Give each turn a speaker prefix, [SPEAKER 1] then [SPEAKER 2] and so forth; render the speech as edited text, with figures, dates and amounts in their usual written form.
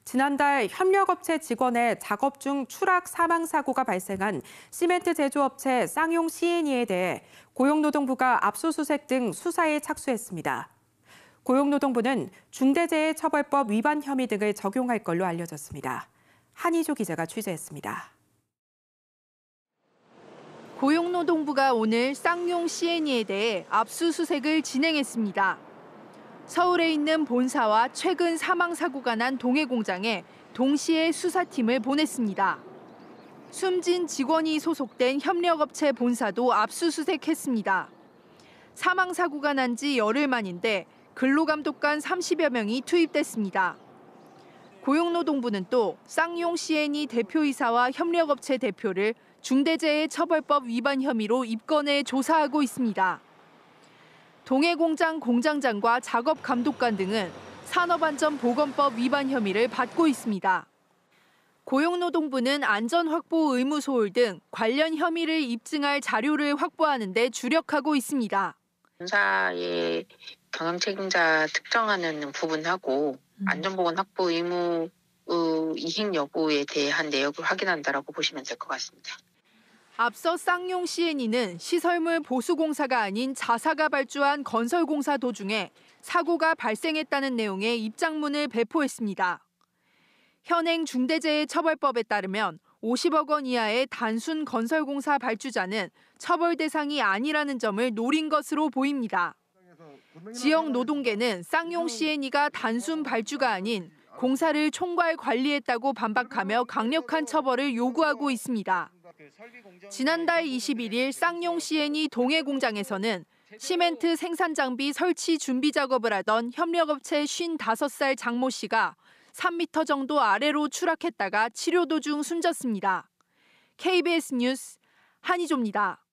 [SPEAKER 1] 지난달 협력업체 직원의 작업 중 추락 사망 사고가 발생한 시멘트 제조업체 쌍용 C&E에 대해 고용노동부가 압수수색 등 수사에 착수했습니다. 고용노동부는 중대재해처벌법 위반 혐의 등을 적용할 걸로 알려졌습니다. 한희조 기자가 취재했습니다.
[SPEAKER 2] 고용노동부가 오늘 쌍용 C&E에 대해 압수수색을 진행했습니다. 서울에 있는 본사와 최근 사망 사고가 난 동해 공장에 동시에 수사팀을 보냈습니다. 숨진 직원이 소속된 협력업체 본사도 압수수색했습니다. 사망 사고가 난 지 열흘 만인데 근로감독관 30여 명이 투입됐습니다. 고용노동부는 또 쌍용 C&E 대표이사와 협력업체 대표를 중대재해처벌법 위반 혐의로 입건해 조사하고 있습니다. 동해공장 공장장과 작업감독관 등은 산업안전보건법 위반 혐의를 받고 있습니다. 고용노동부는 안전확보 의무 소홀 등 관련 혐의를 입증할 자료를 확보하는 데 주력하고 있습니다.
[SPEAKER 3] 본사의 경영 책임자 특정하는 부분하고 안전보건 확보 의무 이행 여부에 대한 내역을 확인한다라고 보시면 될 것 같습니다.
[SPEAKER 2] 앞서 쌍용 C&E는 시설물 보수공사가 아닌 자사가 발주한 건설공사 도중에 사고가 발생했다는 내용의 입장문을 배포했습니다. 현행 중대재해처벌법에 따르면 50억 원 이하의 단순 건설공사 발주자는 처벌 대상이 아니라는 점을 노린 것으로 보입니다. 지역 노동계는 쌍용 C&E가 단순 발주가 아닌 공사를 총괄 관리했다고 반박하며 강력한 처벌을 요구하고 있습니다. 지난달 21일 쌍용 C&E 동해 공장에서는 시멘트 생산 장비 설치 준비 작업을 하던 협력업체 55살 장모 씨가 3m 정도 아래로 추락했다가 치료 도중 숨졌습니다. KBS 뉴스 한희조입니다.